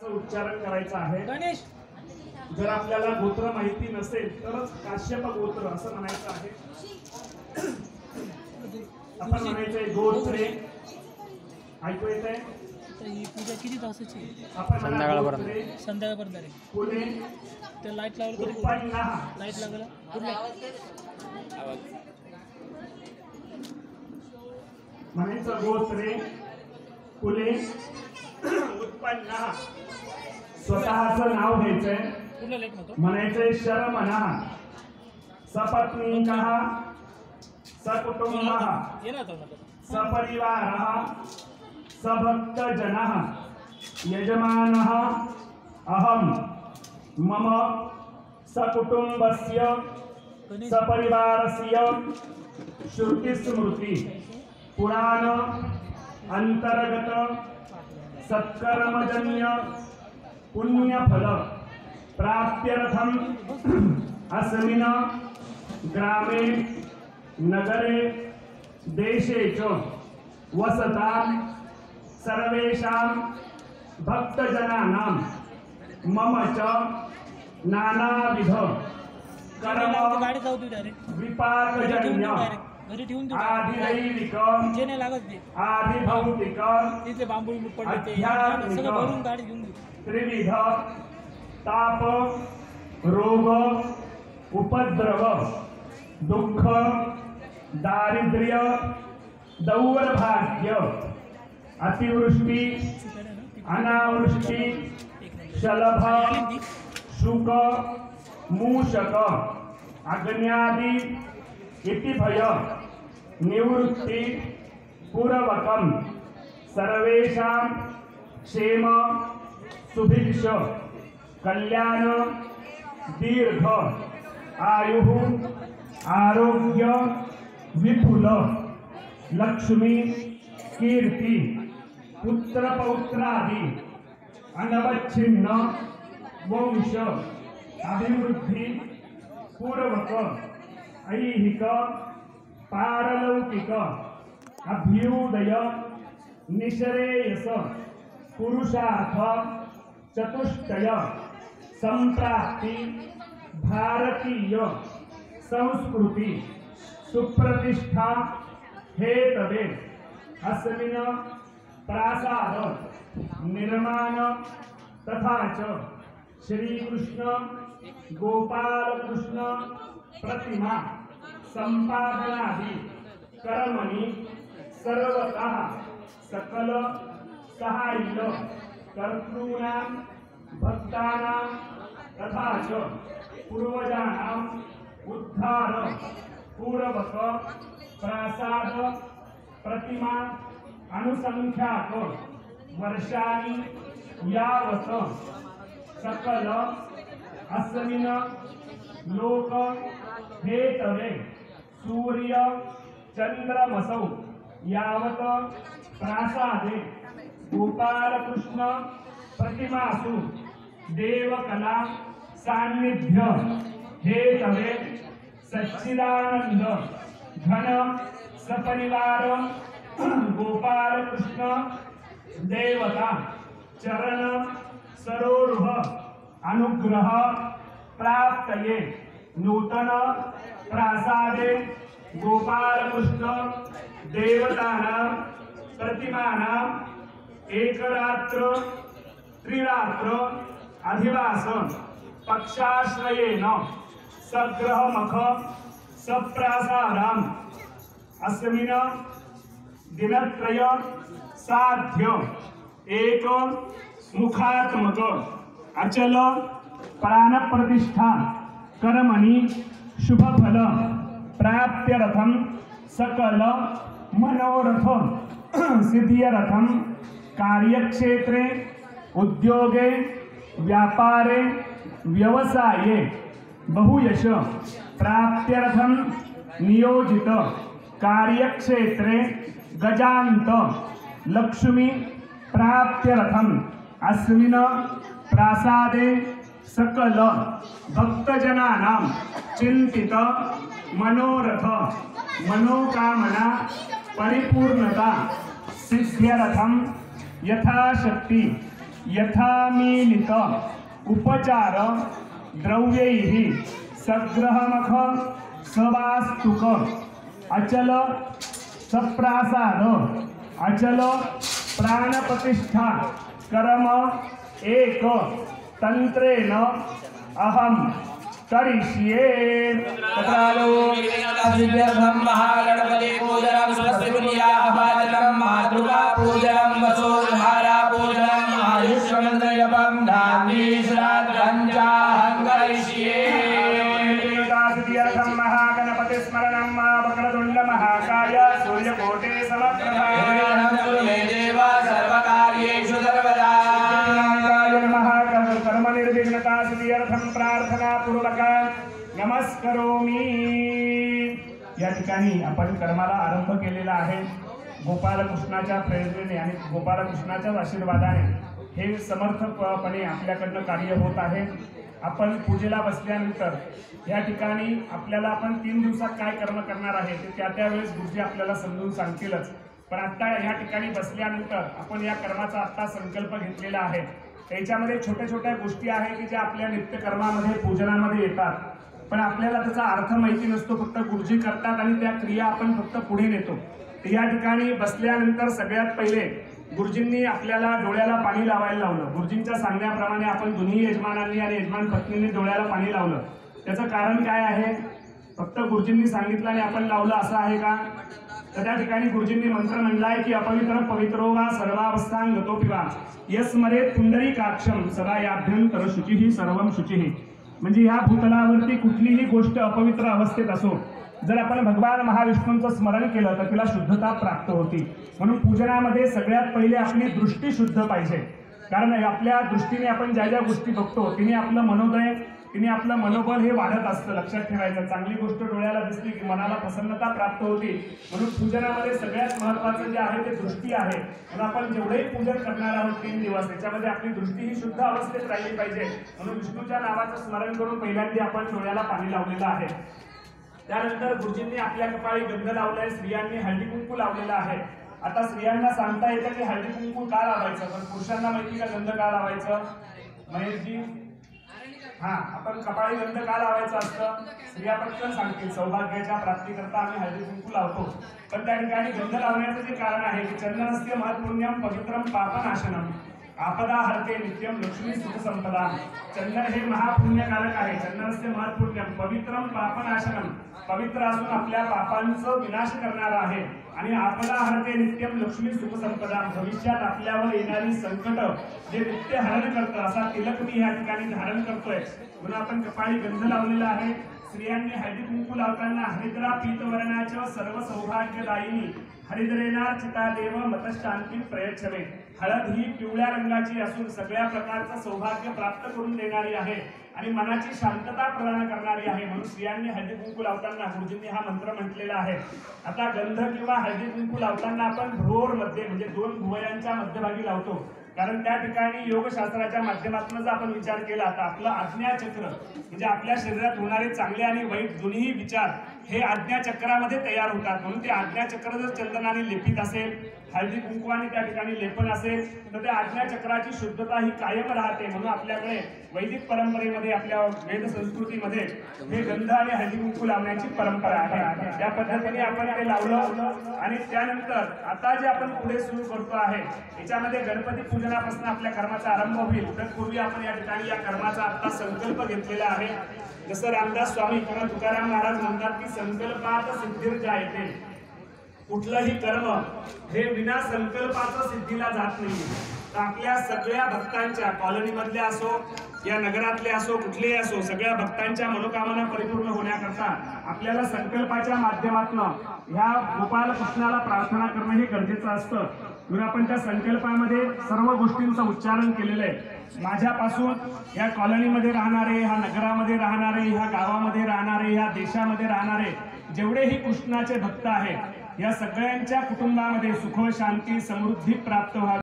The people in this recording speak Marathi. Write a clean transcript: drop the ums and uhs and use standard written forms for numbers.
उच्चारण करायचा आहे। गणेश जर आपल्याला गोत्र माहिती नसेल तरच काश्यप गोत्र असं म्हणायचं आहे। आपण म्हणायचंय गोत्रे। ऐकू येतंय? ही पूजा किती तासाची? आपण संध्याकाळपर्यंत संध्याकाळपर्यंत कुले ते लाईट लावलं तरी उत्पन्न लाईट लागला म्हणायचं गोत्रे कुले उत्पन्न। स्वतःचं नाव घ्यायचंय, कुठला लाईट म्हणतो म्हणायचंय शरमना सपत्नीकः सकुटुंबः ये ना तो सपरिवारः सभक्तजनः यजमानः अहं मम सकुटुंबस्य सपरिवारस्य श्रुतिस्मृति पुराण अंतर्गत सत्कर्मजन्य पुण्यफल प्राप्त्यर्थम अस्मिन् ग्रामे नगरे देशे च वसतां सर्वेषां भक्तजनानां मम च नानाविध कर्म गाडी जाऊ दे डायरेक्ट विपाकजन्य घरी ठेवून आधिदैविक जे नाही लागत ते आधिभौतिक तिथे बांबू पडले ते सगळं भरून गाडी घेऊन दे। त्रिविध ताप रोग उपद्रव दुःख दारिद्र्य दौर्भाग्य अतिवृष्टी अनावृष्टी शलभ शुक मूषक अग्न्यादि इति भय निवृत्ति पूर्वकम सर्वेषां क्षेम सुभिक्ष कल्याण दीर्घ आयुः आरोग्य विपुल लक्ष्मी कीर्ति पुत्र पौत्रादि अनवच्छिन्न वंश अभिवृद्धि पूर्वक ऐहिक पारलौकिक अभ्युदय निश्रेयस पुरुषार्थ चतुष्टय संप्राप्ति भारतीय संस्कृति सुप्रतिष्ठा हेतवे अस्मिन् प्रासाद निर्माण तथा च श्री कृष्ण गोपाल कृष्ण प्रतिमा संपादनादि कर्मणि सर्वतः सकल सहाय्य कर्तॄणां भक्तानां तथा च पूर्वजानां उद्धार पूर्वक प्रासाद प्रतिमा अनुसंख्याक वर्षाणि यावत् सकल अस्मिन् लोक हेतवे सूर्य चंद्रमसौ यावत् प्रासादे गोपाल कृष्ण प्रतिमासु देवकला सान्निध्य हेतवे सच्चिदानंद घन सपरिवार गोपाल कृष्ण देवता चरण सरोरुह अनुग्रह प्राप्तये नूतन प्रासादे गोपाल कृष्ण देवतानां प्रतिमानां एक रात्र त्रिरात्र अधिवास पक्षाश्रयेण सग्रहमख सप्रासादाम् अस्मिन् दिनत्रय साध्य एक मुखात्मक अचल प्राण प्रतिष्ठा कर्मणि शुभफल प्राप्त्यर्थम सकल मनोरथ सिद्ध्यर्थम कार्यक्षेत्रे उद्योगे व्यापारे व्यवसाये बहुयश प्राप्त्यर्थम नियोजित कार्यक्षेत्रे गजांत लक्ष्मी प्राप्त्यर्थम अस्मिन् प्रासादे सकल भक्तजनानां चिंतित मनोरथ मनोकामना परिपूर्णता सिद्ध्यर्थम यथाशक्ति यथामीलित उपचार द्रव्यैः सग्रहमख सवास्तुक अचल सप्रासाद अचल प्राणप्रतिष्ठा कर्म एक तंत्रेण अहम करिष्ये। सिद्ध्यर्थं महागणपति पूजनं स्वस्ति पुण्याहवाचनं मातृका पूजनं वसुधारा पूजनं आयुष्मन्द्रयपं धान्वी श्राद्धं चाहं करिष्ये। सिद्ध्यर्थं महागणपति स्मरणं वक्रतुण्ड महाकाय सूर्यकोटि समप्रभ मे देव सर्वकार्येषु सर्वदा। कर्म निर्विघ्नता सिद्ध्यर्थं प्रार्थना पूर्वक नमस्करोमि। या ठिकाणी आपण कर्माला आरंभ केलेला आहे। गोपालकृष्णाच्या प्रेरणेने आणि गोपालकृष्णाच्याच आशीर्वादाने हे समर्थपणे आपल्याकडनं कार्य होत आहे। आपण पूजेला बसल्यानंतर या ठिकाणी आपल्याला आपण 3 दिवसात काय कर्म करणार आहे ते त्यावेळेस गुरुजी आपल्याला समजून सांगतीलच। पण आता या ठिकाणी बसल्यानंतर आपण या कर्माचा आता संकल्प घेतलेला आहे। त्याच्यामध्ये छोट्या छोट्या गोष्टी आहेत की ज्या आपल्या नित्यकर्मामध्ये पूजनामध्ये येतात, पण आपल्याला त्याचा अर्थ माहिती नसतो। फक्त गुरुजी करतात आणि त्या क्रिया आपण फक्त पुढे नेतो। या ठिकाणी बसल्यानंतर सगळ्यात पहिले गुरुजींनी आपल्याला डोळ्याला पाणी लावायला लावलं। गुरुजींच्या सांगण्याप्रमाणे आपण दोन्ही यजमानांनी आणि यजमान पत्नीने डोळ्याला पाणी लावलं। त्याचं कारण काय आहे? फक्त गुरुजींनी सांगितलं आणि आपण लावलं असं आहे का? तर त्या ठिकाणी गुरुजींनी मंत्र म्हणलाय की अपवित्र पवित्रो वा सर्वावस्थां गतोपि वा यस्मरेत पुंडरीकाक्षं सदा याभ्यंतर शुचिः सर्वं शुचिः। म्हणजे या भूतलावरती कुठलीही गोष्ट अपवित्र अवस्थेत असो, जर आपण भगवान महाविष्णूंचं स्मरण केलं तर तिला शुद्धता प्राप्त होती। म्हणून पूजनामध्ये सगळ्यात पहिले आपली दृष्टी शुद्ध पाहिजे। कारण आपल्या दृष्टीने आपण ज्या ज्या गोष्टी बघतो तिने आपलं मनोदय, तिने आपलं मनोबल हे वाढत असतं। लक्षात ठेवायचं, चांगली गोष्ट डोळ्याला दिसली की मनाला प्रसन्नता प्राप्त होती। म्हणून पूजनामध्ये सगळ्यात महत्त्वाचं जे आहे ते दृष्टी आहे। म्हणून आपण जेवढेही पूजन करणार आहोत 3 दिवस त्याच्यामध्ये आपली दृष्टी ही शुद्ध अवस्थेत राहिली पाहिजे। म्हणून विष्णूच्या नावाचं स्मरण करून पहिल्यांदा आपण डोळ्याला पाणी लावलेलं आहे। त्यानंतर गुरुजींनी आपल्या कपाळी गंध लावलाय, स्त्रियांनी हळदी कुंकू लावलेला आहे। आता स्त्रियांना सांगता येतं की हळदी कुंकू का लावायचं, पण पुरुषांना माहिती का गंध का लावायचं? महेशजी, आपण कपाळी गंध का लावायचं असतं? स्त्रिया पटकन सांगतील, सौभाग्याच्या प्राप्तीकरता आम्ही हळदी कुंकू लावतो। पण त्या ठिकाणी गंध लावण्याचं जे कारण आहे की चंदनस्य महत्पुण्यम पवित्रम पापनाशनम आपदा हरते नित्यम लक्ष्मी सुख संपदा। चंदन हे महापुण्यकारक आहे। चंदनस्य महत्पुण्यम पवित्रम पापनाशनम, पवित्र असून आपल्या पापांचं विनाश करणारा आहे। आणि आपदा हरते नित्यम लक्ष्मी सुख संपदा, भविष्यात आपल्यावर येणारी संकट जे नित्य हरण करतं असा तिलक मी या ठिकाणी धारण करतोय। म्हणून आपण कपाळी गंध लावलेला आहे। स्त्रियांनी हळदी कुंकू लावताना हरिद्रा पीतवर्णाच्या सर्व सौभाग्यदायिनी हरिद्रेनार्चिता देव मतशांती प्रयच्छवे। हळद ही पिवळ्या रंगाची असून सगळ्या प्रकारचं सौभाग्य प्राप्त करून देणारी आहे आणि मनाची शांतता प्रदान करणारी आहे। म्हणून स्त्रियांनी हळदी कुंकू लावताना गुरुजींनी हा मंत्र म्हटलेला आहे। आता गंध किंवा हळदी कुंकू लावताना आपण भ्रोर मध्ये म्हणजे 2 भुवयांच्या मध्यभागी लावतो। कारण त्या ठिकाणी योगशास्त्राच्या माध्यमातून जर आपण विचार केला तर आपलं आज्ञाचक्र म्हणजे आपल्या शरीरात होणारे चांगले आणि वाईट दोन्ही विचार हे आज्ञाचक्रामध्ये तयार होतात। म्हणून ते आज्ञाचक्र जर चंदनाने लेपित असेल, हळदी कुंकवाने त्या ठिकाणी लेपन असेल तर त्या आज्ञाचक्राची शुद्धता ही कायम राहते। म्हणून आपल्याकडे वैदिक परंपरेमध्ये आपल्या वेद संस्कृतीमध्ये हे गंध आणि हळदी कुंकू लावण्याची परंपरा आहे। त्या पद्धतीने आपण ते लावलं आणि त्यानंतर आता जे आपण पुढे सुरू करतो आहे याच्यामध्ये गणपती पूजनापासून आपल्या कर्माचा आरंभ होईल। तर पूर्वी आपण या ठिकाणी या कर्माचा आता संकल्प घेतलेला आहे। जसं रामदास स्वामी किंवा तुकाराम महाराज म्हणतात की संकल्पात सिद्धिर्जायते, कुठलंही कर्म हे विना संकल्पाचं सिद्धीला जात नाही। तर आपल्या सगळ्या भक्तांच्या कॉलनीमधल्या असो या नगरातले असो कुठलेही असो सगळ्या भक्तांच्या मनोकामना परिपूर्ण होण्याकरता आपल्याला संकल्पाच्या माध्यमातून ह्या गोपाल कृष्णाला प्रार्थना करणं हे गरजेचं असतं। म्हणून आपण त्या संकल्पामध्ये सर्व गोष्टींचं उच्चारण केलेलं आहे। माझ्यापासून या कॉलनीमध्ये राहणारे, ह्या नगरामध्ये राहणारे, ह्या गावामध्ये राहणारे, ह्या देशामध्ये राहणारे जेवढेही कृष्णाचे भक्त आहेत या सगळ्यांच्या कुटुंबामध्ये सुख शांती समृद्धी प्राप्त व्हावी।